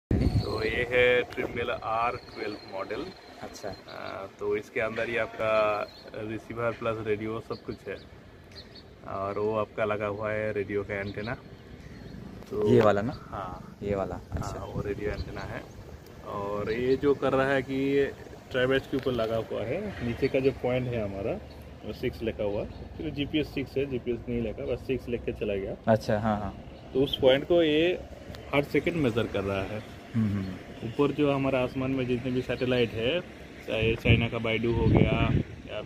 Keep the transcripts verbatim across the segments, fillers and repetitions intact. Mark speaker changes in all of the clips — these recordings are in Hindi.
Speaker 1: तो ये है ट्रिम्बल आर ट्वेल्व मॉडल।
Speaker 2: अच्छा।
Speaker 1: आ, तो इसके अंदर ही आपका रिसीवर प्लस रेडियो सब कुछ है, और वो आपका लगा हुआ है रेडियो का एंटेना। तो
Speaker 2: ये वाला ना?
Speaker 1: हाँ,
Speaker 2: ये वाला। अच्छा।
Speaker 1: हाँ, वो रेडियो एंटेना है। और ये जो कर रहा है कि ट्राइवेज के ऊपर लगा हुआ है, नीचे का जो पॉइंट है हमारा वो सिक्स लिखा हुआ, फिर जीपीएस सिक्स है, जीपीएस नहीं लिखा, बस सिक्स लिख के चला गया।
Speaker 2: अच्छा। हाँ हाँ।
Speaker 1: तो उस पॉइंट को ये हर सेकंड मेज़र कर रहा है। ऊपर जो हमारा आसमान में जितने भी सैटेलाइट है, चाहे चाइना का बाइडू हो गया या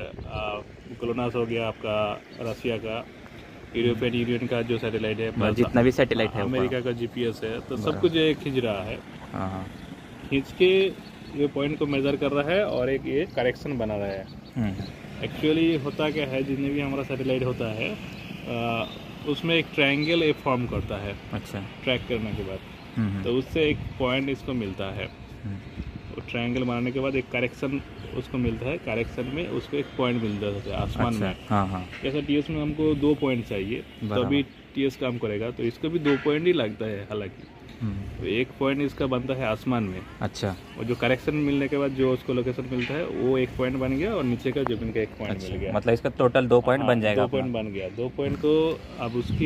Speaker 1: फिर ग्लोनास हो गया आपका रसिया का, यूरोपियन यूनियन का जो सैटेलाइट है,
Speaker 2: जितना भी सैटेलाइट है,
Speaker 1: अमेरिका का जीपीएस है, तो सब कुछ ये खींच रहा है।
Speaker 2: हाँ,
Speaker 1: खींच के ये पॉइंट को मेज़र कर रहा है और एक ये करेक्शन बना रहा है। एक्चुअली होता क्या है, जितने भी हमारा सैटेलाइट होता है आ, उसमें एक ट्रायंगल एक फॉर्म करता है। अच्छा। ट्रैक करने के बाद तो उससे एक पॉइंट इसको मिलता है। वो ट्रायंगल बनाने के बाद एक करेक्शन उसको मिलता है, करेक्शन में उसको एक पॉइंट मिलता है आसमान में। हाँ हाँ। जैसा टीएस में हमको दो पॉइंट चाहिए, तो अभी टीएस काम करेगा, तो इसको भी दो पॉइंट ही लगता है हालांकि। तो एक पॉइंट इसका बनता है आसमान में। अच्छा। और जो करेक्शन मिलने के बाद जो उसको लोकेशन मिलता है वो एक पॉइंट बन गया, और नीचे का जमीन का एक पॉइंट मिल गया। मतलब इसका टोटल दो पॉइंट बन जाएगा। दो पॉइंट बन गया। दो पॉइंट को अब उसके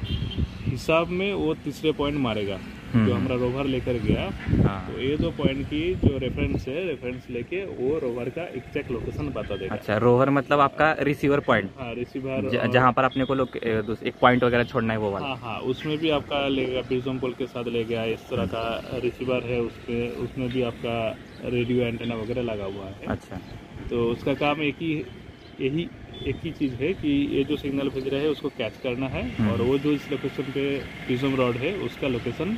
Speaker 1: हिसाब में वो तीसरे पॉइंट मारेगा जो हमारा रोवर लेकर गया। हाँ। तो ये दो पॉइंट की जो रेफरेंस है, रेफरेंस लेके वो रोवर का एग्जैक्ट लोकेशन बता देगा। अच्छा, रोवर मतलब आपका रिसीवर पॉइंट। हाँ, रिसीवर जहाँ पर अपने को लोग एक पॉइंट वगैरह छोड़ना है वो वाला। हाँ हाँ, उसमें भी आपका लेगा, प्रिज्म पोल के साथ ले गया, इस तरह का रिसीवर है उसके, उसमें भी आपका रेडियो एंटेना वगैरह लगा हुआ है। अच्छा। तो उसका काम एक ही यही एक ही चीज़ है कि ये जो सिग्नल भेज रहे हैं उसको कैच करना है, और वो जो इस लोकेशन पे प्रिज्म रॉड है उसका लोकेशन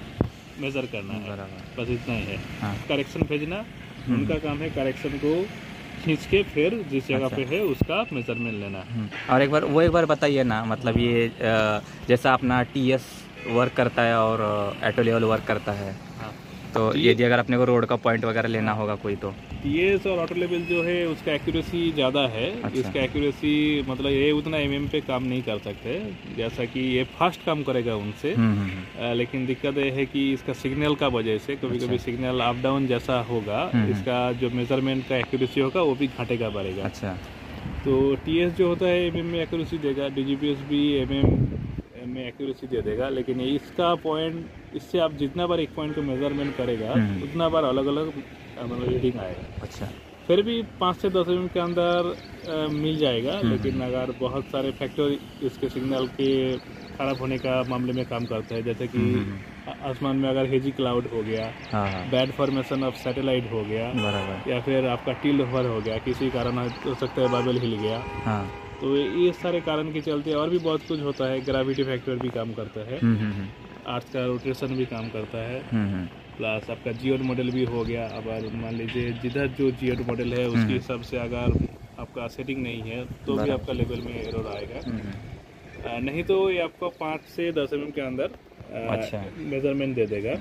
Speaker 1: मेज़र करना है। बस इतना ही है। हाँ। करेक्शन भेजना उनका काम है, करेक्शन को खींच के फिर जिस जगह पे है उसका मेजरमेंट लेना। और एक बार वो एक बार बताइए ना, मतलब ये जैसा अपना टीएस वर्क करता है और ऑटोलेवल वर्क करता है। हाँ। तो यदि अगर अपने को रोड का पॉइंट वगैरह लेना होगा कोई, तो टीएस और ऑटोलेवल जो है उसका एक्यूरेसी ज़्यादा है। अच्छा। इसका एक्यूरेसी मतलब ये उतना एमएम पे काम नहीं कर सकते, जैसा कि ये फास्ट काम करेगा उनसे। आ, लेकिन दिक्कत ये है कि इसका सिग्नल का वजह से कभी कभी सिग्नल अप डाउन जैसा होगा, इसका जो मेजरमेंट का एक्यूरेसी होगा वो भी घटेगा बढ़ेगा। अच्छा। तो टीएस जो होता है एमएम में एक्यूरेसी देगा, डीजीपीएस भी एमएम में एक्यूरेसी दे देगा, लेकिन इसका पॉइंट, इससे आप जितना बार एक पॉइंट को मेजरमेंट करेगा उतना बार अलग अलग मतलब रीडिंग आएगा। अच्छा। फिर भी पाँच से दस मिनट के अंदर आ, मिल जाएगा, लेकिन अगर बहुत सारे फैक्टर इसके सिग्नल के खराब होने का मामले में काम करते हैं, जैसे कि आसमान में अगर हेजी क्लाउड हो गया, बैड फॉर्मेशन ऑफ सैटेलाइट हो गया, या फिर आपका टिल्ड ओवर हो गया, किसी कारण हो सकता है बादल हिल गया। हाँ। तो ये सारे कारण के चलते और भी बहुत कुछ होता है, ग्रेविटी फैक्टर भी काम करता है, अर्थ का रोटेशन भी काम करता है, प्लस आपका जियोड मॉडल भी हो गया। अब मान लीजिए जिधर जो जियोड मॉडल है उसके हिसाब से अगर आपका सेटिंग नहीं है तो भी आपका लेवल में एरर आएगा। आ, नहीं तो ये आपको पाँच से दस एम एम के अंदर अच्छा मेजरमेंट दे देगा।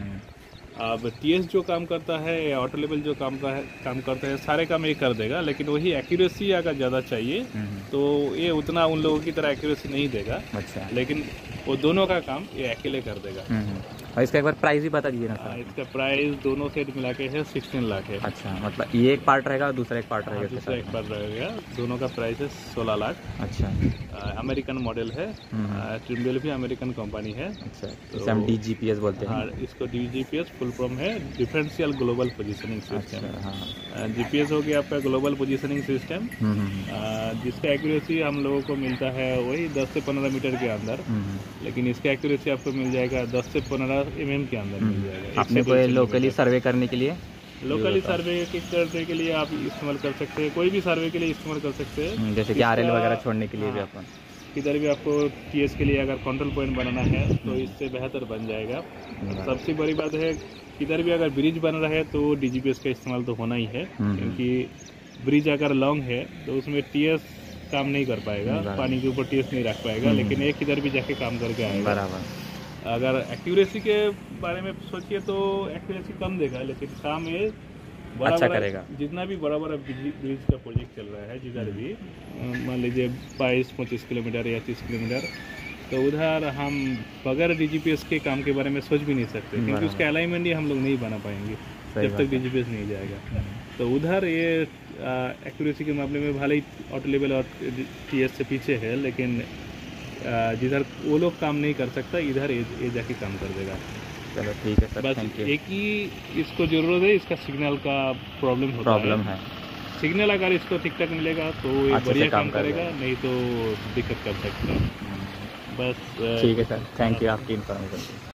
Speaker 1: अब टीएस जो काम करता है या ऑटोलेवल जो काम का है काम करता है, सारे काम ये कर देगा, लेकिन वही एक्यूरेसी अगर ज़्यादा चाहिए तो ये उतना उन लोगों की तरह एक्यूरेसी नहीं देगा। अच्छा। लेकिन वो दोनों का काम ये अकेले कर देगा। और इसका एक बार प्राइस भी बता दीजिए ना सर। इसका प्राइस दोनों सेट मिला के है सिक्सटीन लाख है। अच्छा, मतलब ये एक पार्ट रहेगा और दूसरा एक पार्ट रहेगा। दूसरा एक पार्ट रहेगा, दोनों का प्राइस है सोलह लाख। अच्छा। अमेरिकन मॉडल है, ट्रिम्बल भी अमेरिकन कंपनी है। अच्छा। तो हम डीजीपीएस बोलते हैं। हाँ, इसको डीजीपीएस फुल फॉर्म है डिफरेंशियल ग्लोबल पोजिशनिंग सिस्टम। हाँ। जीपीएस हो गया आपका ग्लोबल पोजिशनिंग सिस्टम, जिसका एक्यूरेसी हम लोगों को मिलता है वही दस से पंद्रह मीटर के अंदर, लेकिन इसका एक्यूरेसी आपको मिल जाएगा दस से पंद्रह एमएम के अंदर मिल जाएगा। आपने कोई लोकली सर्वे करने के लिए, लोकली सर्वे करने के लिए आप इस्तेमाल कर सकते हैं, कोई भी सर्वे के लिए इस्तेमाल कर सकते हैं, जैसे कि आरएल वगैरह छोड़ने के लिए भी अपन किधर भी आपको टीएस के लिए अगर कंट्रोल पॉइंट बनाना है तो इससे बेहतर बन जाएगा। सबसे बड़ी बात है, किधर भी अगर ब्रिज बन रहा है तो डीजीपीएस का इस्तेमाल तो होना ही है, क्योंकि ब्रिज अगर लॉन्ग है तो उसमें टीएस काम नहीं कर पाएगा, पानी के ऊपर टीएस नहीं रख पाएगा, लेकिन एक किधर भी जाके काम करके आएगा। बराबर। अगर एक्यूरेसी के बारे में सोचिए तो एक्यूरेसी कम देगा, लेकिन काम ये बड़ा अच्छा बड़ा करेगा। जितना भी बड़ा बड़ा ब्रिज का प्रोजेक्ट चल रहा है, जिधर भी मान लीजिए बाईस पच्चीस किलोमीटर या तीस किलोमीटर तो उधर हम बगैर डीजीपीएस के काम के बारे में सोच भी नहीं सकते, क्योंकि उसका अलाइनमेंट ही हम लोग नहीं बना पाएंगे जब तक डीजीपीएस नहीं जाएगा। तो उधर ये एक्यूरेसी के मामले में भले ही ऑटो लेवल और टीएस से पीछे है, लेकिन आ, जिधर वो लोग काम नहीं कर सकता इधर ये, ये जाके काम कर देगा।
Speaker 2: चलो ठीक है सर,
Speaker 1: बस एक ही इसको ज़रूरत है, इसका सिग्नल का प्रॉब्लम होता
Speaker 2: प्रॉब्लम है,
Speaker 1: है। सिग्नल अगर इसको ठीक ठाक मिलेगा तो ये बढ़िया काम करेगा, नहीं तो दिक्कत कर सकता है। बस
Speaker 2: ठीक है सर, थैंक यू आपकी इन्फॉर्मेशन।